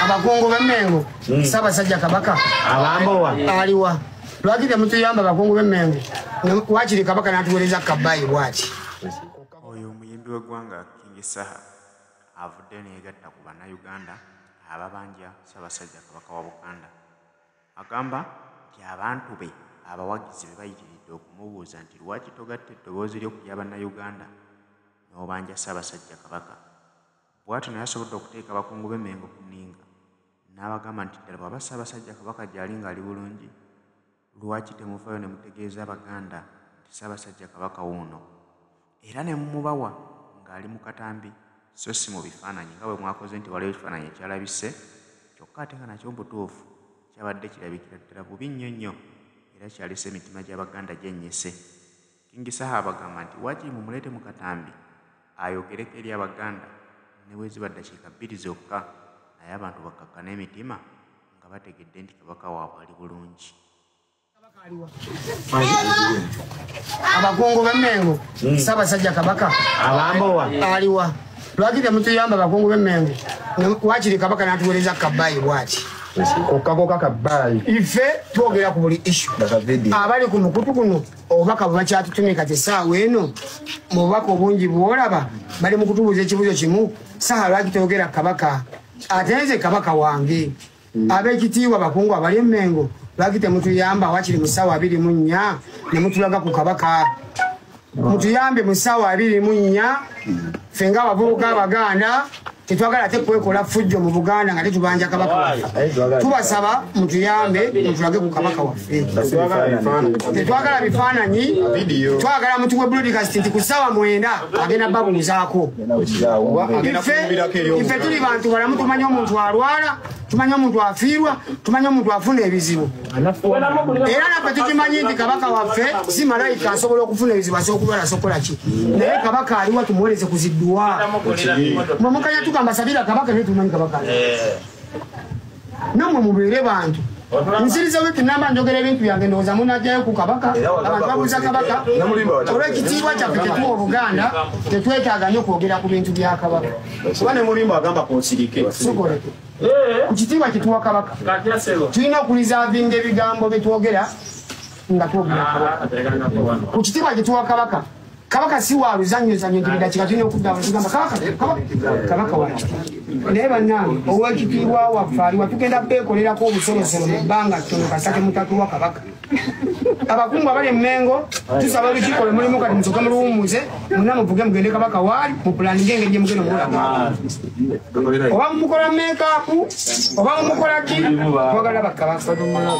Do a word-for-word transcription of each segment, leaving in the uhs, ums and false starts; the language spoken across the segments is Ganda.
abakungu b'Emmengo Ssaabasajja Kabaka abambowa aliwa lwakite mutuyamba abakungu b'Emmengo wakiri Kabaka n'atuweereza Kabbayi bw'ati. Oyo omuyimbi w'eggwanga King Saha avudde neegatta ku bannayuganda ababanja Ssaabasajja Kabaka wa Buganda. Agamba nti abantu be abawagizi be bayitiridde okumubuuza nti lwaki togatta eddoboozi ly'okulya bannayuganda n'obanja Ssaabasajja Kabaka. Bw'atyo naye asobodde okuteeka abakungu b'Emmengo ku nninga n'abagamba nti ddala bw'aba Ssaabasajja Kabaka gy'ali ng'ali bulungi lwaki temuvaayo ne mutegeeza Abaganda nti Ssaabasajja Kabaka wuuno era ne mumubawa ng'ali mu katambi so si mu bifaananyi nga bwe mwakoze nti waliwo ekifaananyi ekyalabise kyokka ate nga nakyo butuufu kyabadde kirabikira ddala bubi nnyo nnyo era kyalisa emitima gy'Abaganda gyennyise. King Saha abagamba nti waakiri mumuleete mu katambi ayogereko eri Abaganda ne bwe ziba ddakiika bbiri zokka naye abantu bakkakkana emitima nga bategedde nti Kabaka waabwe ali bulungi. Abakungu b'Emmengo Ssaabasajja Kabaka abambowa aliwa lwakite mutuyamba abakungu b'Emmengo wakiri Kabaka n'atuweereza Kabbayi bw'ati. kokkakoka Kabbayi Ife twogera ku buli issue abali ku mukutu guno obubaka bwe bakyatutumye kati essaawa eno mu bubaka obungi bw'olaba bali mu kutubuuza ekibuuzo kimu Saha lwaki toyogera Kabaka ate nze Kabaka wange ab'ekitiibwa abakungu abali Emmengo lwaki temutuyamba wakiri mu ssaawa abiri mu nnya ne mutulaga ku Kabaka. Mutuyambe mu ssaawa abiri mu nnya ffe ng'abavubuka Abaganda tetwagala ate kwekola fujjo mu Buganda nga tetubanja Kabaka waffe. Tubasaba mutuyambe mutulage ku Kabaka waffe. Tetwagala bifaananyi twagala mutuwe broadcast nti ku ssaawa mwenda agenda babuuzaako. Ife tuli bantu balamu tumanyi omuntu alwala tumanyi omuntu afiirwa tumanyi omuntu afuna ebizibu era naffe tukimanyi nti Kabaka waffe si malayika asobola okufuna ebizibu asobola okulwala asobola ki naye Kabaka aliwa tumuweereze ku zidduwa mwemukanya tugamba sabira Kabaka naye tumanyi Kabaka nammwe mubeere bantu nsiriza wiiki namba njogera ebintu byange ndowooza munajjayo ku Kabaka abantu babuuza Kabaka olw'ekitiibwa kyaffe tetuwa Obuganda tetwetaaga nnyo kwogera ku bintu bya Kabaka kuba ne mulimba agamba konsirike sokoleke ku kitiibwa kituwa Kabaka tulina okulizavinga ebigambo byetwogera nga twogera Kabaka ku kitiibwa kituwa Kabaka. Kabaka si wa luzannyozannyo nti bidakika tulina okuddawo tugamba Kabaka Kabaka wakitiibwa naye bannange ow'ekitiibwa waffe aliwa tugenda beekolerako obusolosolo mu bbanga ttono kasake mutatuwa Kabaka. Abakungu abali Emmengo tusaba olukiiko lwe mulimu kati musooke muluwummuze muna muvuge mugende Kabaka waali mupulaninge engeri gye mugenda mulaga oba mumukola meekaapu oba mumukola ki twagala bakabaka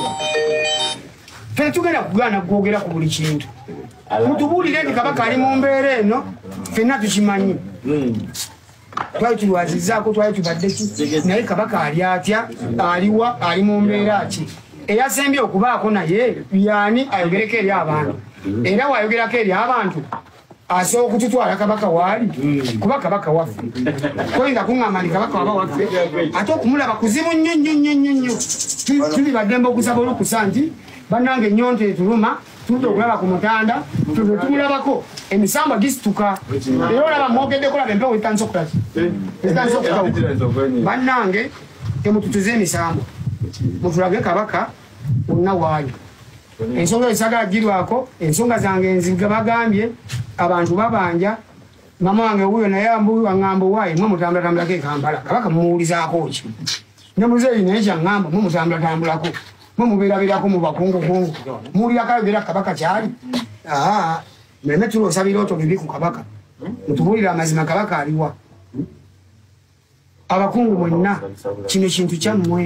ffe tugenda kugaana kwogera ku buli kintu mutubuulire nti Kabaka ali mu mbeera eno ffenna tukimanyi twali tulwazizaako twali tubadde ki naye Kabaka ali atya aliwa ali mu mbeera ki eyasembye okubaako naye yaani ayogereko eri abantu era wayogerako eri abantu asobola okututwala Kabaka waali kuba Kabaka waffe toyinza kuŋŋamba nti Kabaka waba waffe ate okumulaba kuzibu nnyo nnyo nnyo nnyo nnyo tuli baddembe okusaba olukusa nti bannange ennyonta etuluma tuludde okulaba ku mutanda tuve tumulabako emisamba gisituka era olaba mwogedde kulaba empewo etansa okulaki etansa okutawuka bannange temututuze emisamba mutulage Kabaka onna waali ensonga esagala girwako ensonga zange nziga bagambye abantu babanja mama wange wuyo naye ambuwi waŋŋamba owaayi mwe mutambulatambulako e Kampala Kabaka mumuwulizaako ki ne muzeeyi naye kyaŋŋamba mwe mutambulatambulako mwe mubeerabeerako mu bakungukungu muwulira kayogera Kabaka kyali aa muleme tuloosa birooto bibi ku Kabaka mutubuulire amazima Kabaka aliwa. Abakungu mwenna kino kintu kyammwe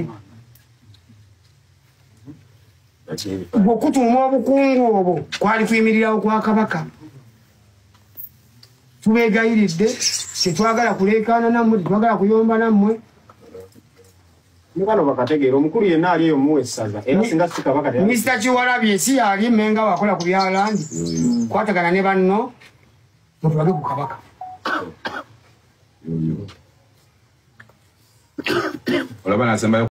bw'okutuuma obukungu obwo kwali kuyimirirawo kwa Kabaka. Tubeegayiridde tetwagala kuleekaana nammwe tetwagala kuyomba nammwe ne bano bakategeera omukulu yenna ali eyo muwe essaza era singa si Kabaka Mister Kiwalabye si yali Emmenga wakola ku byalandi kwatagana ne banno mutulage ku Kabaka. Olaba nasembayo